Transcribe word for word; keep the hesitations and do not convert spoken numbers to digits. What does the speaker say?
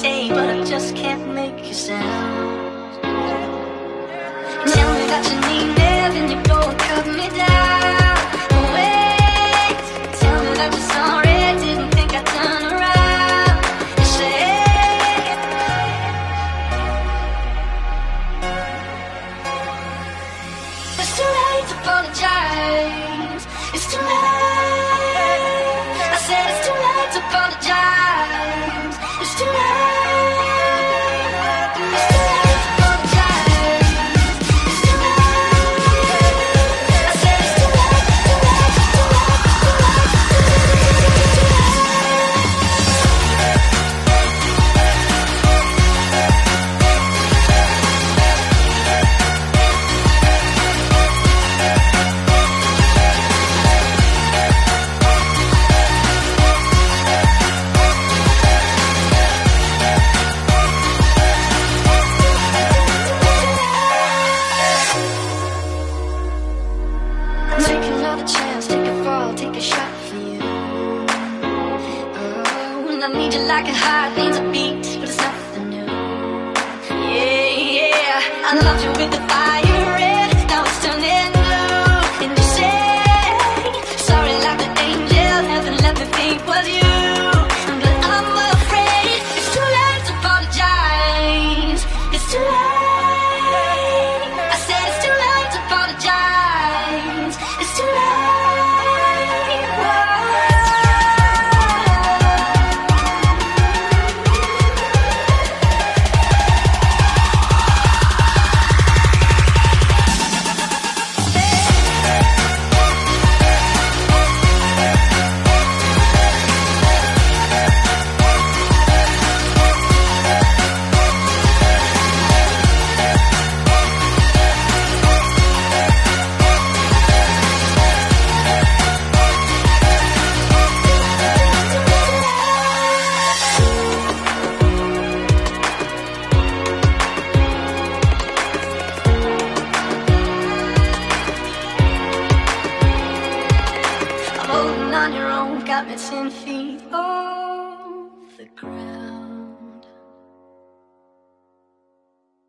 say, but I just can't make you sound. Tell me that you need me, then you go and cut me down. Wait, tell me that you're sorry, didn't think I'd turn around. You say it's too late to apologize. It's too late. I said it's too late to apologize. It's too late. It's too late to apologize. It's too late. I said it's too late, too late, too late, too late, too take another chance, take a fall, take a shot for you. Oh, and I need you like a heart needs a beat, but it's nothing new. Yeah, yeah, I loved you with the fire red, now it's turning blue. And you say, sorry like the angel, heaven let me think was you. But I'm afraid it's too late to apologize. It's too late. I said it's too late to apologize. It's too late. Holding on your own, got me ten feet off the ground.